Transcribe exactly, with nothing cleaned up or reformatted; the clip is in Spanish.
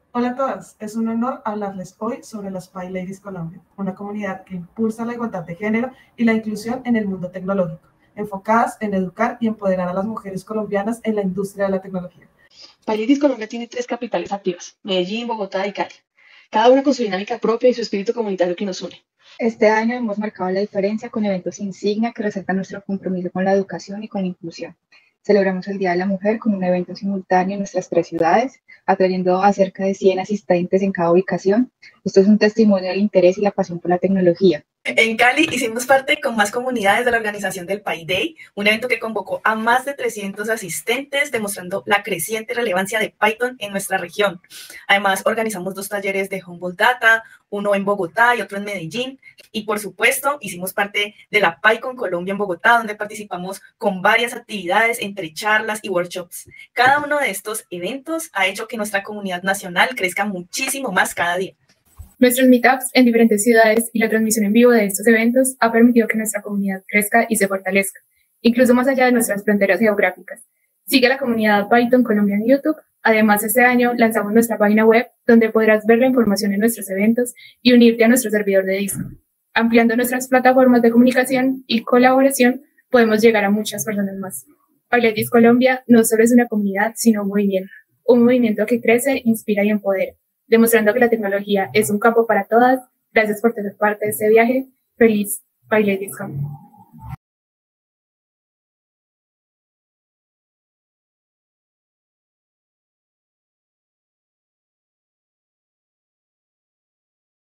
Hola a todas, es un honor hablarles hoy sobre las Pi Ladies Colombia, una comunidad que impulsa la igualdad de género y la inclusión en el mundo tecnológico, enfocadas en educar y empoderar a las mujeres colombianas en la industria de la tecnología. Palitis Colombia tiene tres capitales activas, Medellín, Bogotá y Cali, cada una con su dinámica propia y su espíritu comunitario que nos une. Este año hemos marcado la diferencia con eventos insignia que resaltan nuestro compromiso con la educación y con la inclusión. Celebramos el Día de la Mujer con un evento simultáneo en nuestras tres ciudades, atrayendo a cerca de cien asistentes en cada ubicación. Esto es un testimonio del interés y la pasión por la tecnología. En Cali hicimos parte con más comunidades de la organización del Pi Day, un evento que convocó a más de trescientos asistentes, demostrando la creciente relevancia de Python en nuestra región. Además, organizamos dos talleres de Humboldt Data, uno en Bogotá y otro en Medellín. Y por supuesto, hicimos parte de la PyCon Colombia en Bogotá, donde participamos con varias actividades entre charlas y workshops. Cada uno de estos eventos ha hecho que nuestra comunidad nacional crezca muchísimo más cada día. Nuestros meetups en diferentes ciudades y la transmisión en vivo de estos eventos ha permitido que nuestra comunidad crezca y se fortalezca, incluso más allá de nuestras fronteras geográficas. Sigue la comunidad Python Colombia en YouTube. Además, este año lanzamos nuestra página web donde podrás ver la información en nuestros eventos y unirte a nuestro servidor de Discord. Ampliando nuestras plataformas de comunicación y colaboración, podemos llegar a muchas personas más. PyLadies Colombia no solo es una comunidad, sino un movimiento. Un movimiento que crece, inspira y empodera, demostrando que la tecnología es un campo para todas. Gracias por tener parte de este viaje. Feliz PyLadies Colombia.